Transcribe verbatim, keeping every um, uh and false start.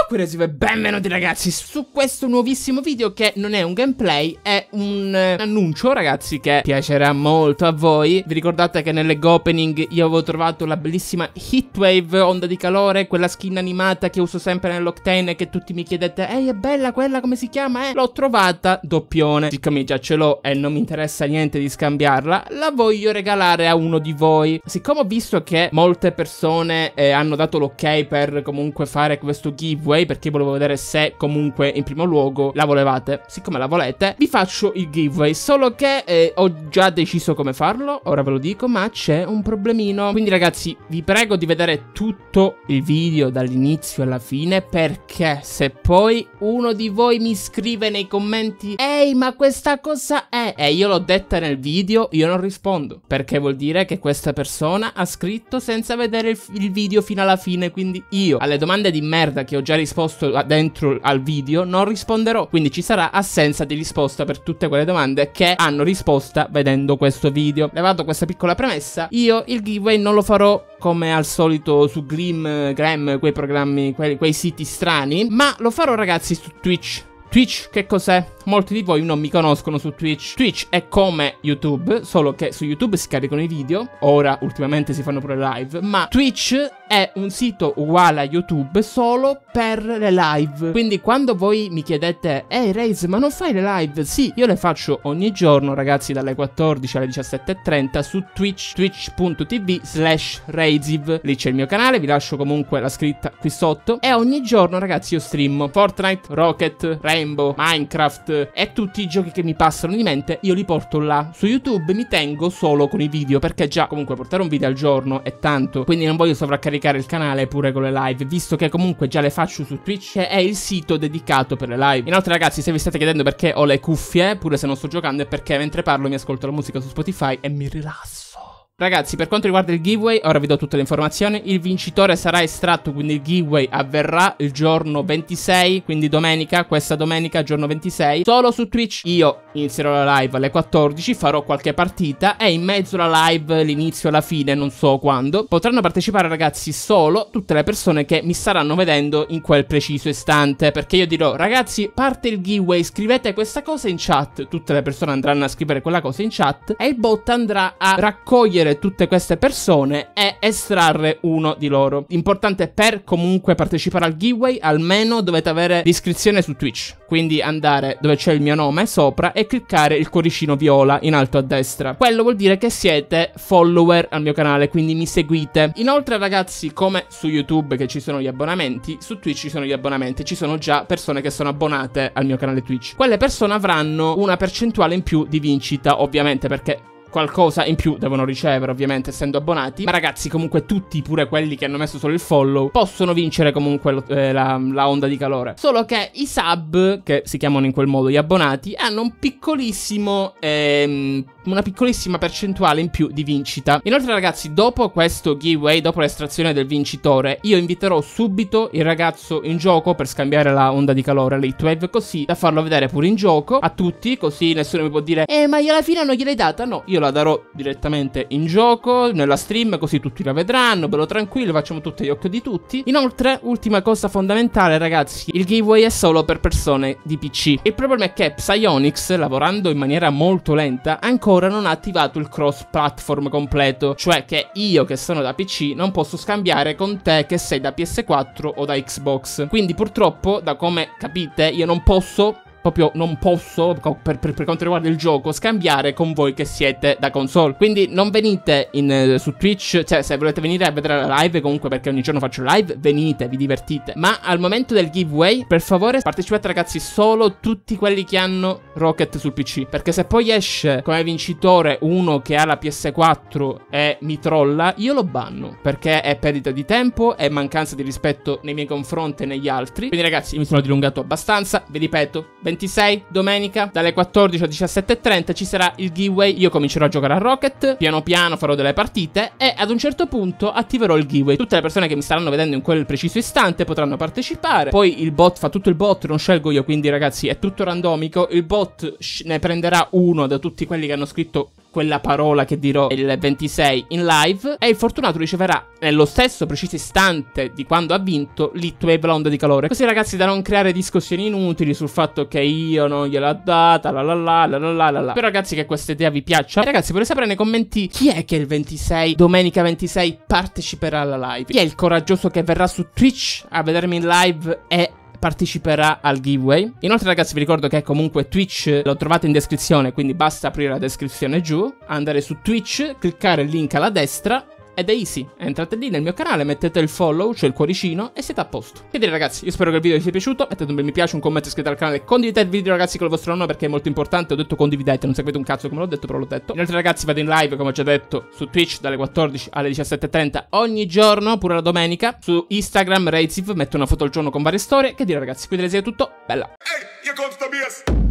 Ciao Curiosive, benvenuti ragazzi su questo nuovissimo video che non è un gameplay, è un eh, annuncio ragazzi che piacerà molto a voi. Vi ricordate che nell'egg opening io avevo trovato la bellissima Heatwave, onda di calore, quella skin animata che uso sempre nell'Octane e che tutti mi chiedete ehi è bella quella, come si chiama? Eh? L'ho trovata doppione, siccome già ce l'ho e non mi interessa niente di scambiarla, la voglio regalare a uno di voi. Siccome ho visto che molte persone eh, hanno dato l'ok per comunque fare questo giveaway, perché volevo vedere se comunque in primo luogo la volevate, siccome la volete vi faccio il giveaway, solo che eh, ho già deciso come farlo, ora ve lo dico, ma c'è un problemino. Quindi ragazzi vi prego di vedere tutto il video dall'inizio alla fine, perché se poi uno di voi mi scrive nei commenti ehi ma questa cosa è, e io l'ho detta nel video, io non rispondo, perché vuol dire che questa persona ha scritto senza vedere il, il video fino alla fine. Quindi io alle domande di merda che ho già risposto dentro al video non risponderò, quindi ci sarà assenza di risposta per tutte quelle domande che hanno risposta vedendo questo video. Levato questa piccola premessa, io il giveaway non lo farò come al solito su Grim, Gram, quei programmi, quei, quei siti strani, ma lo farò ragazzi su Twitch. Twitch che cos'è? Molti di voi non mi conoscono su Twitch. Twitch è come YouTube, solo che su YouTube si caricano i video, ora ultimamente si fanno pure live, ma Twitch è un sito uguale a YouTube solo per le live. Quindi quando voi mi chiedete ehi Raze ma non fai le live? Sì, io le faccio ogni giorno ragazzi dalle quattordici alle diciassette e trenta su Twitch, twitch punto tv slash Raziv. Lì c'è il mio canale, vi lascio comunque la scritta qui sotto. E ogni giorno ragazzi io stream Fortnite, Rocket, Rainbow, Minecraft e tutti i giochi che mi passano di mente io li porto là. Su YouTube mi tengo solo con i video, perché già comunque portare un video al giorno è tanto, quindi non voglio sovraccaricare il canale pure con le live, visto che comunque già le faccio su Twitch, che è il sito dedicato per le live. Inoltre ragazzi, se vi state chiedendo perché ho le cuffie pure se non sto giocando, è perché mentre parlo mi ascolto la musica su Spotify e mi rilasso. Ragazzi, per quanto riguarda il giveaway, ora vi do tutte le informazioni. Il vincitore sarà estratto, quindi il giveaway avverrà il giorno ventisei, quindi domenica, questa domenica, giorno ventisei, solo su Twitch. Io inizierò la live alle quattordici, farò qualche partita e in mezzo alla live, l'inizio e la fine, non so quando, potranno partecipare ragazzi solo tutte le persone che mi staranno vedendo in quel preciso istante, perché io dirò ragazzi parte il giveaway, scrivete questa cosa in chat, tutte le persone andranno a scrivere quella cosa in chat e il bot andrà a raccogliere tutte queste persone e estrarre uno di loro. Importante, per comunque partecipare al giveaway almeno dovete avere l'iscrizione su Twitch, quindi andare dove c'è il mio nome sopra e cliccare il cuoricino viola in alto a destra. Quello vuol dire che siete follower al mio canale, quindi mi seguite. Inoltre ragazzi, come su YouTube che ci sono gli abbonamenti, su Twitch ci sono gli abbonamenti, ci sono già persone che sono abbonate al mio canale Twitch. Quelle persone avranno una percentuale in più di vincita, ovviamente, perché qualcosa in più devono ricevere ovviamente essendo abbonati. Ma ragazzi comunque tutti, pure quelli che hanno messo solo il follow, possono vincere comunque eh, la, la onda di calore. Solo che i sub, che si chiamano in quel modo gli abbonati, hanno un piccolissimo ehm, una piccolissima percentuale in più di vincita. Inoltre ragazzi, dopo questo giveaway, dopo l'estrazione del vincitore, io inviterò subito il ragazzo in gioco per scambiare la onda di calore, l'Heatwave, così da farlo vedere pure in gioco a tutti, così nessuno mi può dire eh ma io alla fine non gliel'hai data. No, io la darò direttamente in gioco, nella stream, così tutti la vedranno, bello tranquillo, facciamo tutti gli occhi di tutti. Inoltre, ultima cosa fondamentale ragazzi, il giveaway è solo per persone di P C. Il problema è che Psyonix, lavorando in maniera molto lenta, ancora non ha attivato il cross platform completo, cioè che io che sono da P C non posso scambiare con te che sei da P S quattro o da Xbox. Quindi purtroppo, da come capite, io non posso proprio non posso, per, per, per quanto riguarda il gioco, scambiare con voi che siete da console. Quindi non venite in, su Twitch, cioè se volete venire a vedere la live, comunque perché ogni giorno faccio live, venite, vi divertite. Ma al momento del giveaway, per favore partecipate ragazzi solo tutti quelli che hanno Rocket sul P C, perché se poi esce come vincitore uno che ha la P S quattro e mi trolla, io lo banno, perché è perdita di tempo, è mancanza di rispetto nei miei confronti e negli altri. Quindi ragazzi, mi sono dilungato abbastanza, vi ripeto, ventisei, domenica, dalle quattordici alle diciassette e trenta ci sarà il giveaway. Io comincerò a giocare a Rocket, piano piano farò delle partite e ad un certo punto attiverò il giveaway. Tutte le persone che mi staranno vedendo in quel preciso istante potranno partecipare. Poi il bot fa tutto il bot, non scelgo io, quindi ragazzi è tutto randomico. Il bot ne prenderà uno da tutti quelli che hanno scritto quella parola che dirò il ventisei in live, e il fortunato riceverà nello stesso preciso istante di quando ha vinto l'Heatwave l'onda di calore. Così ragazzi, da non creare discussioni inutili sul fatto che io non gliel'ho data, la la la la la la la la. Spero ragazzi che questa idea vi piaccia. E ragazzi, vorrei sapere nei commenti chi è che il ventisei, domenica ventisei, parteciperà alla live. Chi è il coraggioso che verrà su Twitch a vedermi in live e parteciperà al giveaway. Inoltre ragazzi, vi ricordo che comunque Twitch lo trovate in descrizione, quindi basta aprire la descrizione giù, andare su Twitch, cliccare il link alla destra ed è easy. Entrate lì nel mio canale, mettete il follow, cioè il cuoricino, e siete a posto. Che dire ragazzi, io spero che il video vi sia piaciuto. Mettete un bel mi piace, un commento, iscrivetevi al canale, condividete il video ragazzi con il vostro nome perché è molto importante. Ho detto condividete, non seguite un cazzo come l'ho detto, però l'ho detto. Inoltre ragazzi, vado in live come ho già detto su Twitch dalle quattordici alle diciassette e trenta ogni giorno, pure la domenica. Su Instagram Raziv metto una foto al giorno con varie storie. Che dire ragazzi, quindi è tutto, bella. Hey, here comes the bass.